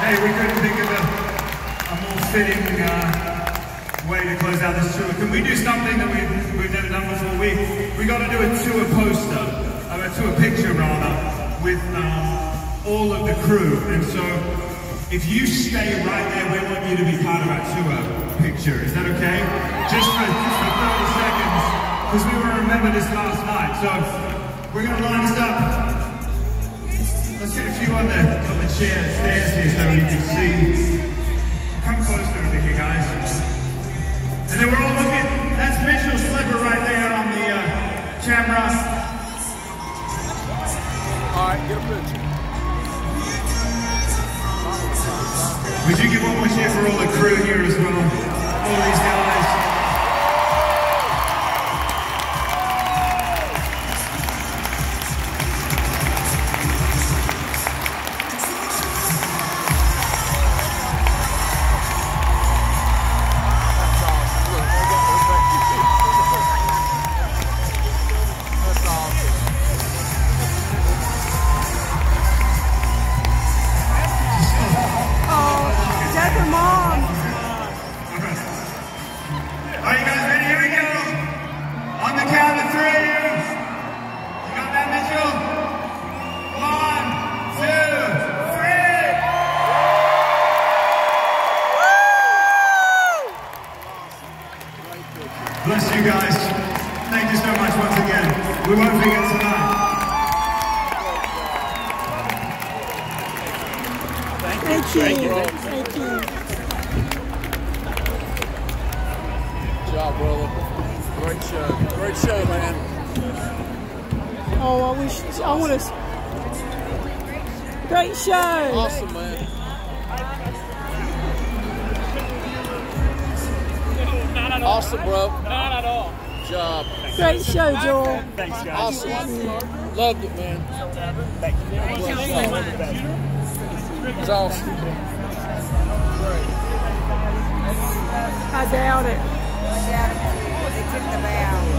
Hey, we couldn't think of a more fitting way to close out this tour. Can we do something that we've never done before? We got to do a tour poster, a tour picture rather, with all of the crew. And so, if you stay right there, we want you to be part of our tour picture. Is that okay? Just for 30 seconds, because we will remember this last night. So, we're going to line this up. Let's get a few on the stairs here so you can see. Come closer over here, guys. And then we're all looking. That's Mitchell Slipper right there on the camera. All right, get a picture. Would you give one more cheer for all the crew here as well? All these guys. Bless you guys. Thank you so much once again. We won't forget tonight. Thank you. Thank you. Good job, brother. Great show. Great show, man. Oh, I want to. Great show. Awesome, man. Awesome, bro. Not at all. Good job. Great show, Joel. Thanks, guys. Awesome. Loved it, man. Thank you. It's awesome. I doubt it. They took the bow.